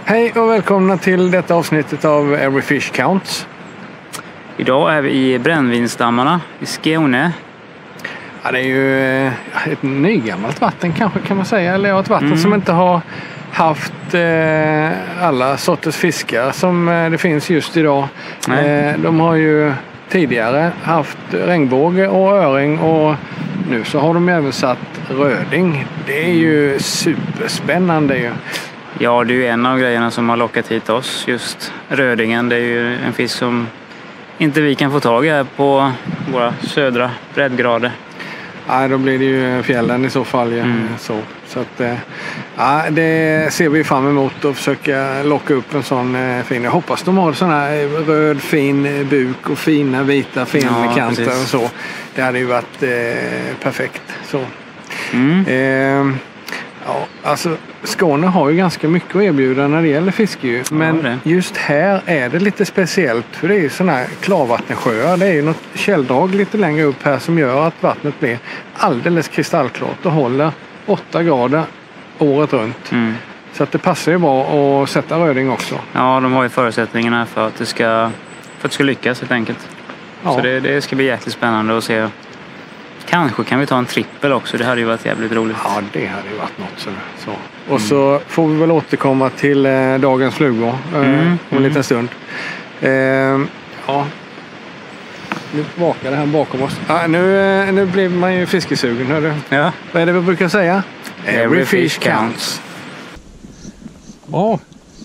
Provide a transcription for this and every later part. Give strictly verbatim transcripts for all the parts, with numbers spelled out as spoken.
Hej och välkomna till detta avsnittet av Every Fish Counts. Idag är vi i brännvinsdammarna i Skåne. Ja, det är ju ett nygammalt vatten kanske kan man säga. Eller ett vatten mm. som inte har haft eh, alla sorters fiskar som eh, det finns just idag. Eh, de har ju tidigare haft regnbåge och öring och nu så har de även satt röding. Det är ju superspännande ju. Ja, det är ju en av grejerna som har lockat hit oss. Just rödingen, det är ju en fisk som inte vi kan få tag i här på våra södra breddgrader. Nej, då blir det ju fjällen i så fall. Ja. Mm. Så, så att, ja, det ser vi fram emot att försöka locka upp en sån eh, fin. Jag hoppas de har sån här röd fin buk och fina vita finkanter ja, och så. Det hade ju varit eh, perfekt. Så. Mm. Eh, ja, alltså Skåne har ju ganska mycket att erbjuda när det gäller fiske ju. Men ja, just här är det lite speciellt för det är ju sådana här klarvattensjöar. Det är ju något källdrag lite längre upp här som gör att vattnet blir alldeles kristallklart och håller åtta grader året runt. Mm. Så att det passar ju bra att sätta röding också. Ja, de har ju förutsättningarna för att det ska, för att det ska lyckas helt enkelt. Ja. Så det, det ska bli jäkligt spännande att se. Kanske kan vi ta en trippel också. Det hade ju varit jävligt roligt. Ja, det hade ju varit något. Så. så. Och mm. så får vi väl återkomma till eh, dagens flugor eh, mm. om en mm. liten stund. Eh, ja. Nu vakar det här bakom oss. Ah, nu, eh, nu blir man ju fiskesugen. Hör du? Ja. Vad är det vi brukar säga? Every, Every fish counts. Bra.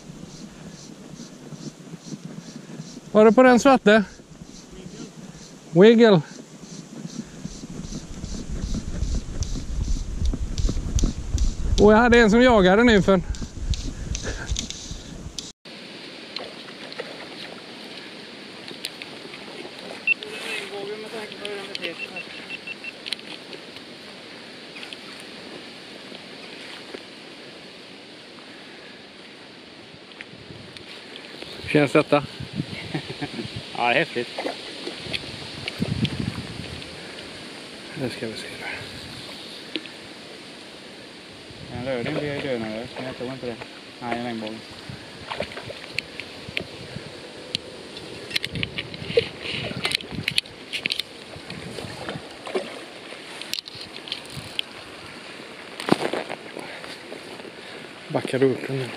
Var det på den svarte? Wiggle. Wiggle. Och jag hade en som jagade nu för. Känns detta? Ja, det är häftigt. Nu ska vi se det. En röding blir ju dönare, men jag tror inte det. Nej, en regnbåge. Backar du upp den nu?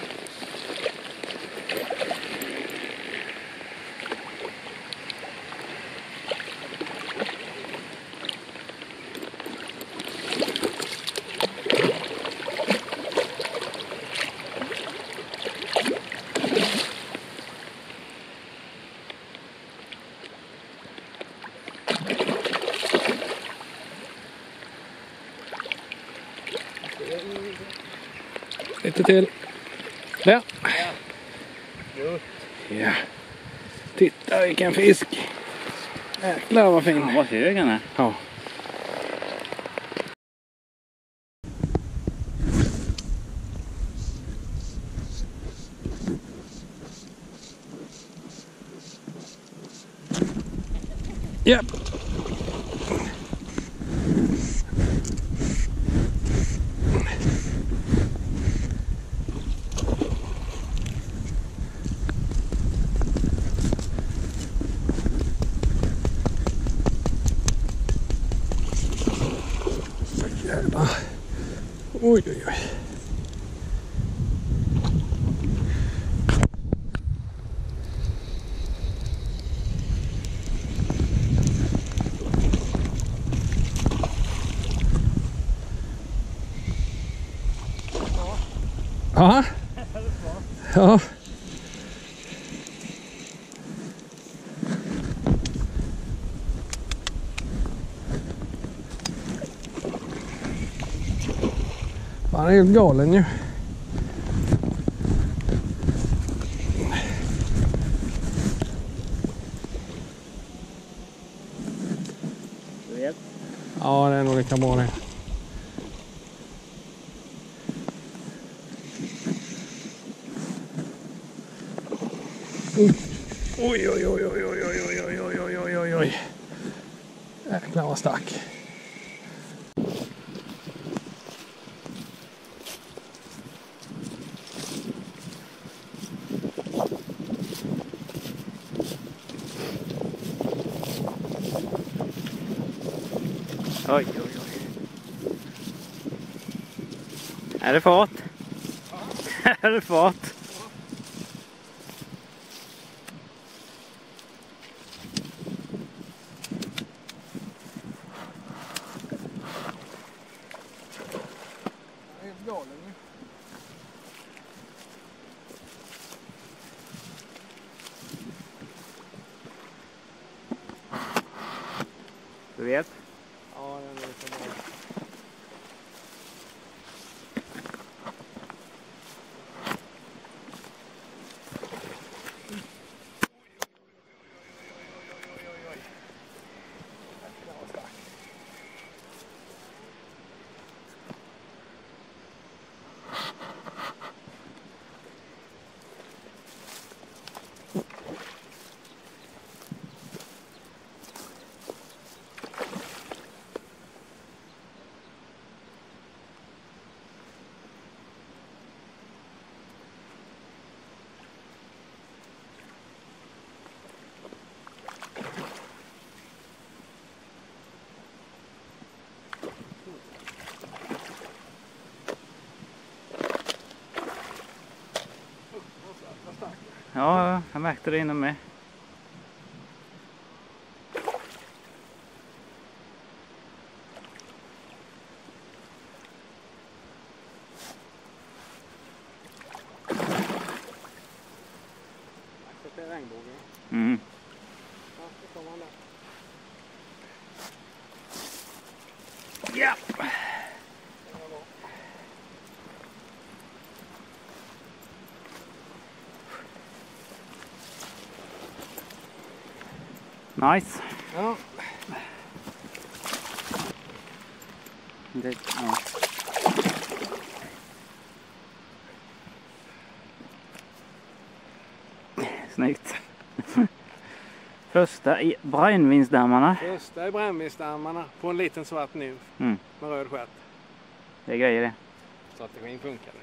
Lite till. Där. Ja. Ja. Titta vilken fisk. Jäklar vad fin. Ja, vad hög han är. Ja. Japp. Oj, oj, oj. Ja. Ja. Han är helt galen ju. Du vet? Ja, det är nog lika bra det. Oj, oj, oj, oj, oj, oj, oj, oj, oj, oj, oj, oj. Jäklar vad stark. Oj, oj, oj. Är det fart? Ja. Är det fart? Jag är helt galen nu. Du vet? Ja, den är så bra. Ja, jag märkte det inom mig. Mm. Ja. Nice. Ja. Det, ja. Snyggt. Första i brännvinsdammarna. Första i brännvinsdammarna på en liten svart nymf Mm. med röd stjärt. Det är grejer det. Strategin funkade.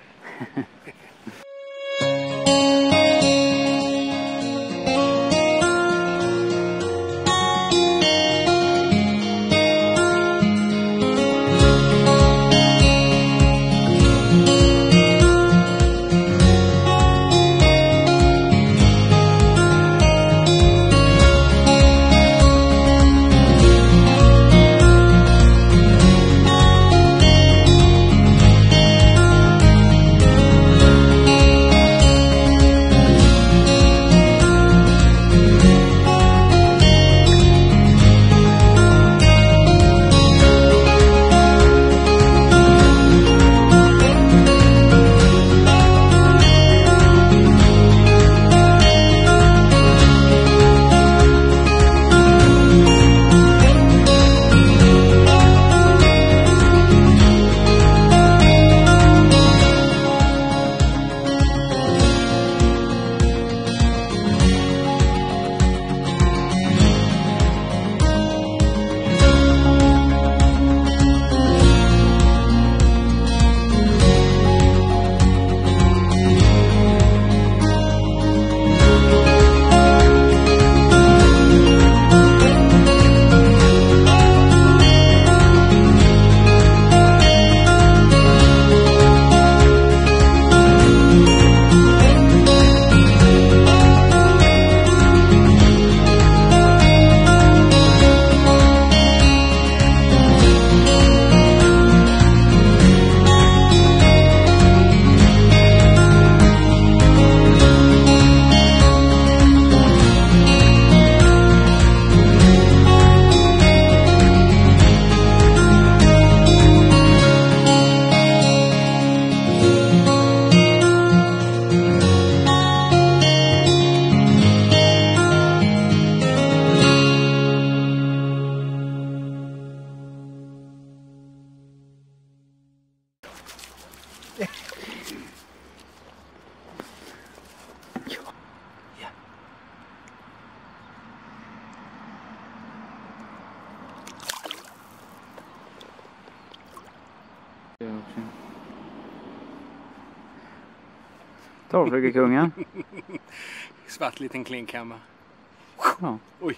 Torrflugekungen. Svart liten klinkhammer. Ja. Oj.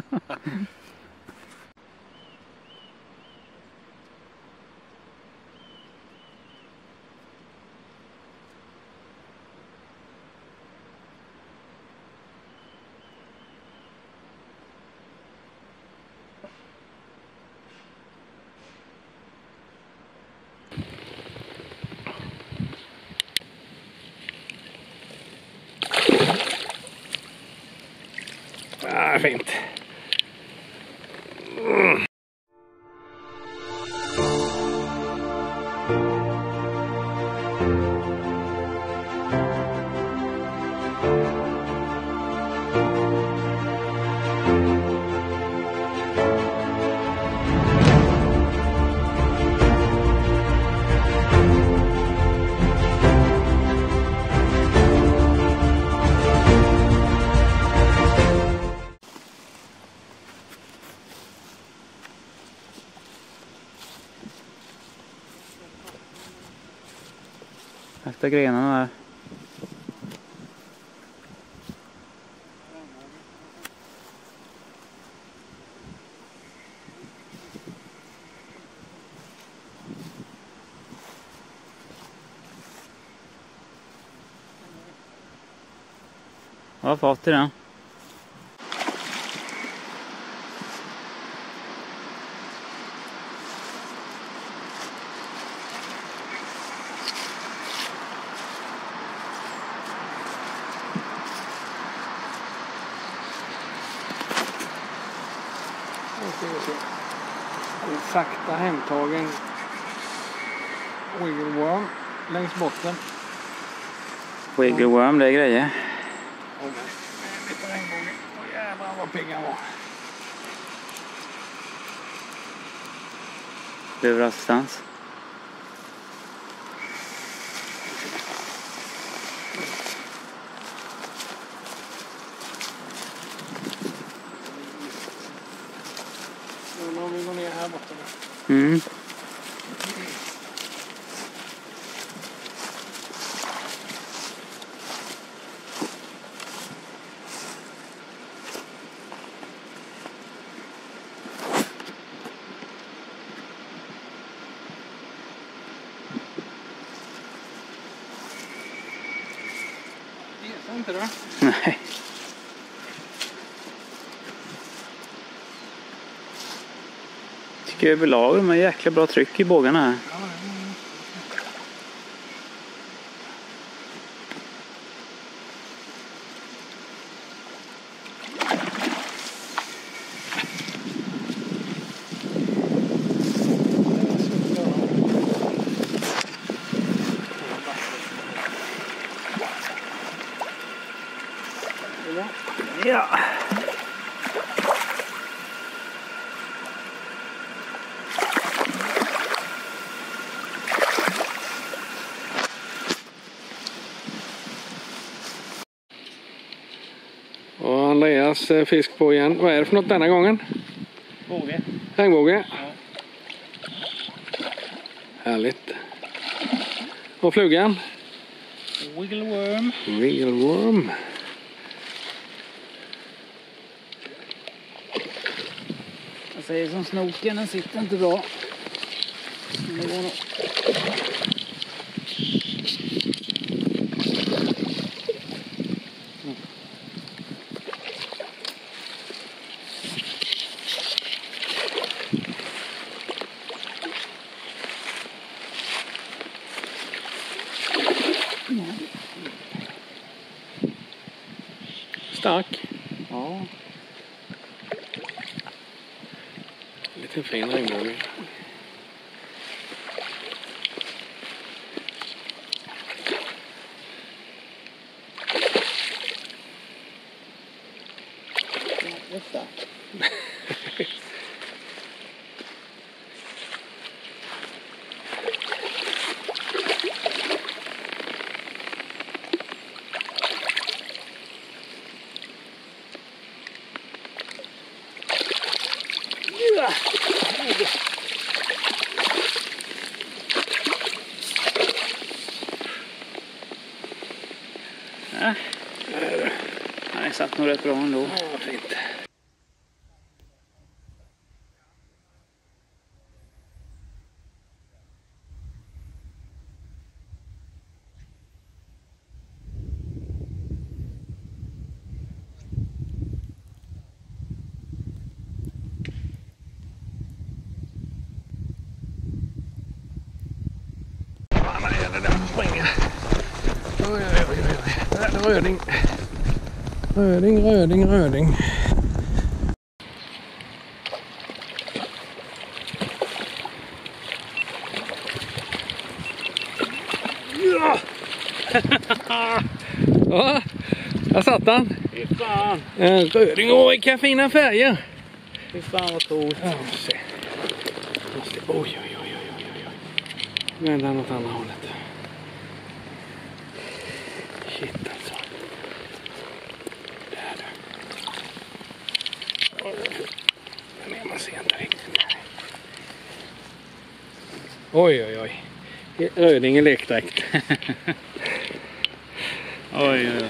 Ah, fint. Mm. Efter grenarna där. Jag har fått i den. En sakta hemtagen wiggle worm längs botten. Wiggle worm, det är grejer. Åh, men lite regnbåge. Åh jävlar vad pigg han var. Lurassistans. Nu har vi gått ner här borta. Mm. Det är inte det. Nej. Tycker överlag de har jäkla bra tryck i bågarna här. Ja, Ja. och Andreas eh, fisk på igen. Vad är det för något denna gången? Båge. Regnbåge? Ja. Härligt. Och flugan? Wiggle worm. Wiggle worm. Jag säger som snoken, den sitter inte bra. Men det går nog. Stark. Ja. Lite fin regnbåge. Det är starkt. Ja. Han är satt nog rätt bra ändå. Ja, fint. Röding. Röding, röding, röding. Ja! Ja, där satt han. Fy fan. En röding. Åh, vilka fina färger. Fy fan vad coolt. Ja, se. Oj, oj, oj, oj, oj, oj. Nu är den åt andra hållet. Shit alltså. Där du. Men man ser inte riktigt. Oj, oj, oj. Röding i lekdräkt. Oj, oj.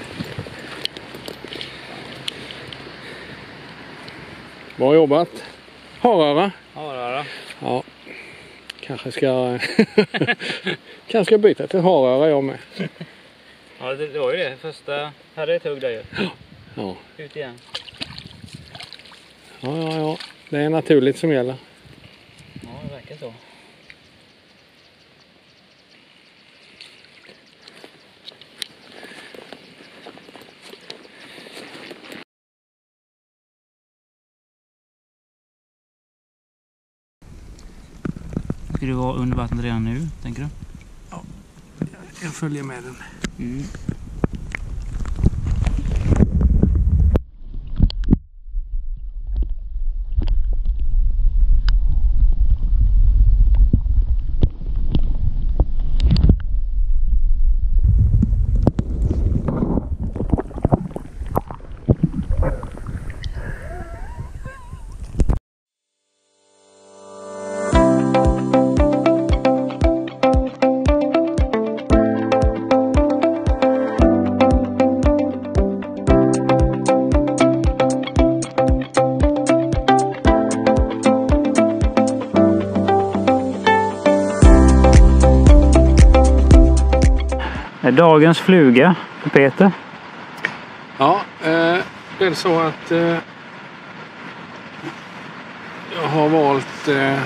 Bra jobbat. Haröra. Haröra. Ja. Kanske ska kanske ska byta till haröra jag med. Ja, det, det var ju det. Första hade ett hugg där ju. Ja. Ut igen. Ja, ja, ja. Det är naturligt som gäller. Ja, det verkar så. Ska du vara under vattnet redan nu, tänker du? Ja, jag följer med den. Mm. Dagens fluga för Peter. Ja, eh, det är så att eh, jag har valt eh,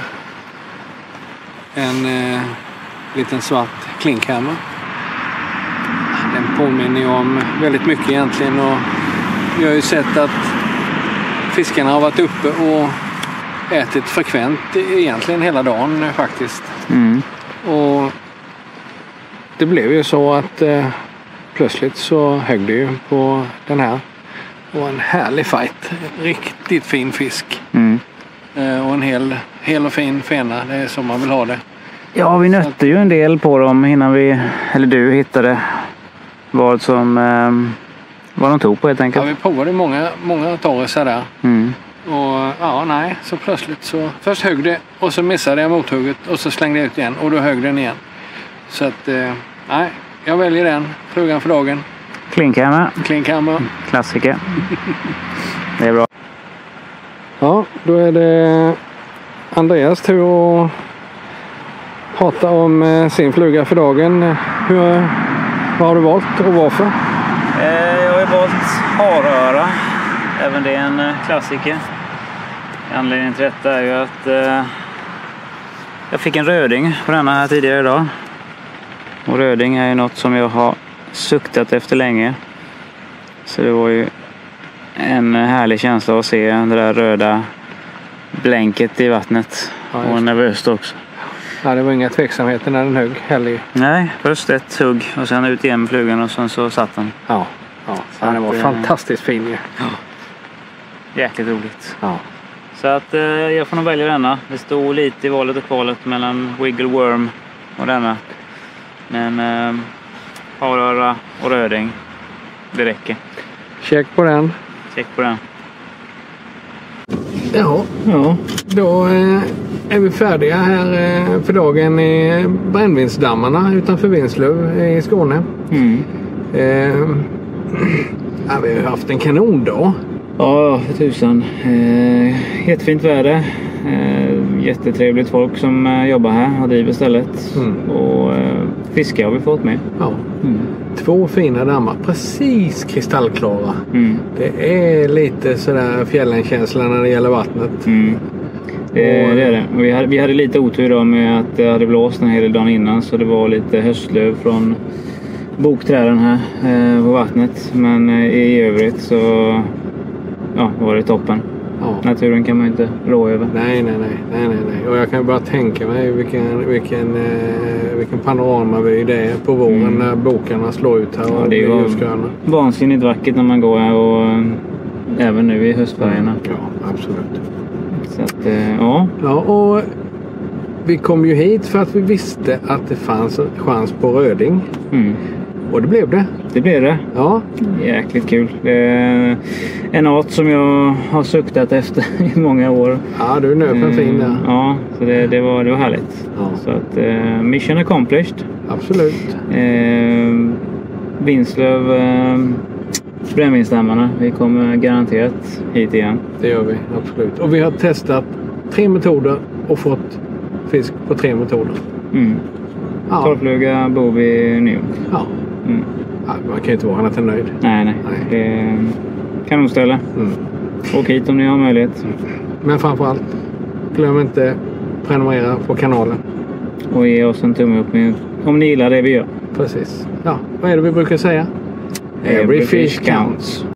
en eh, liten svart klinkhammer. Den påminner ju om väldigt mycket egentligen, och jag har ju sett att fiskarna har varit uppe och ätit frekvent egentligen hela dagen faktiskt. Mm. Och det blev ju så att eh, plötsligt så högg det ju på den här. Och en härlig fight. Riktigt fin fisk. Mm. Eh, och en hel, hel och fin fena. Det är som man vill ha det. Ja, vi nötte ju en del på dem innan vi, eller du hittade vad som eh, vad de tog på helt enkelt. Ja, vi provade många, många torresar där. Mm. Och ja, nej. Så plötsligt så först högg det och så missade jag mothugget och så slängde jag ut igen. Och då högg den igen. Så att, eh, nej, jag väljer den. Flugan för dagen. Klinkhammer. Klinkhammer. Klassiker. Det är bra. Ja, då är det Andreas tur att prata om eh, sin fluga för dagen. Hur, vad har du valt och varför? Eh, jag har valt haröra. Även det är en eh, klassiker. Anledningen till detta är ju att eh, jag fick en röding på denna här tidigare idag. Och röding är ju något som jag har suktat efter länge. Så det var ju en härlig känsla att se det där röda blänket i vattnet. Ja, och nervöst också. Ja, det var inga tveksamheter när den högg heller. Nej, först ett hugg och sen ut igen med flugan och sen så satt den. Ja, ja. Så den var att, fantastiskt fin ju. Ja. Jäkligt roligt. Ja. Så att eh, jag får nog välja denna. Det stod lite i valet och kvalet mellan Wiggle Worm och denna. Men eh, haröra och röding, det räcker. Check på den. Check på den. Ja, ja. Då eh, är vi färdiga här eh, för dagen i Brännvinsdammarna utanför Vinslöv i Skåne. Mm. Eh, Ja, vi har haft en kanondag. Ja, för tusan. Eh, jättefint väder. Eh, jättetrevligt folk som eh, jobbar här och driver stället. Mm. Och eh, fiskar har vi fått med. Ja. Mm. Två fina dammar. Precis kristallklara. Mm. Det är lite sådär fjällenkänsla när det gäller vattnet. Mm. Det, och, det är det. Vi hade, vi hade lite otur då med att det hade blåst en hel dagen innan. Så det var lite höstlöv från bokträden här eh, på vattnet. Men eh, i övrigt så ja, var det toppen. Ja. Naturen kan man inte rå över. Nej, nej, nej, nej, nej, nej. Och jag kan bara tänka mig vilken, vilken, eh, vilken panoramavy det är på våren mm. när bokarna slår ut här. Ja, och det var vansinnigt vackert när man går här och äh, även nu i höstfärgerna. Ja, absolut. Så att, äh, ja. Ja, och vi kom ju hit för att vi visste att det fanns en chans på röding. Mm. Och det blev det. Det blev det. Ja. Jäkligt kul. Det är en art som jag har suktat efter i många år. Ja, du är nöpen mm. fin där. Ja, så det, det, var, det var härligt. Ja. Så att uh, mission accomplished. Absolut. Uh, Vinslöv, uh, brännvinsdammarna. Vi kommer garanterat hit igen. Det gör vi, absolut. Och vi har testat tre metoder och fått fisk på tre metoder. Mm. Ja. Torrfluga, bovi, nyon. Ja. Mm. Ja, man kan ju inte vara annat än nöjd. Nej, nej. nej. Det är kanonställe. Mm. Åk hit om ni har möjlighet. Mm. Men framförallt, glöm inte prenumerera på kanalen. Och ge oss en tumme upp med, om ni gillar det vi gör. Precis. Ja, vad är det vi brukar säga? Every, Every fish counts.